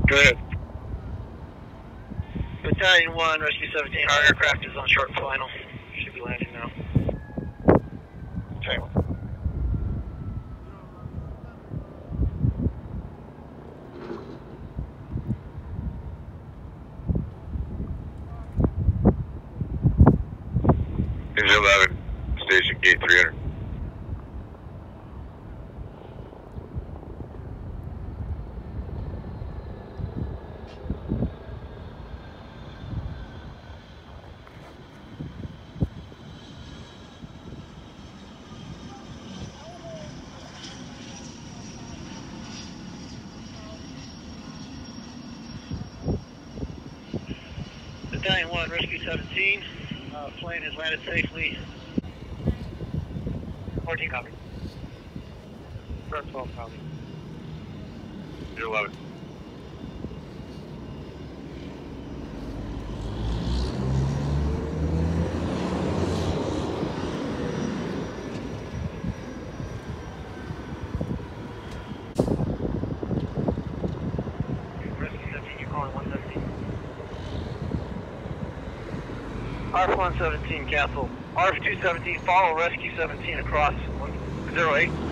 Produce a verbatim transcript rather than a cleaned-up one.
Go ahead. Battalion one, Rescue seventeen, our aircraft is on short final. Should be landing now. Okay. Engine eleven, station gate three hundred. Battalion one, Rescue seventeen, uh, plane has landed safely. fourteen copy. twelve copy. Engine eleven. Rescue seventeen, you're calling one seventeen. R F one seventeen, cancel. R F two seventeen, follow Rescue seventeen across one zero eight.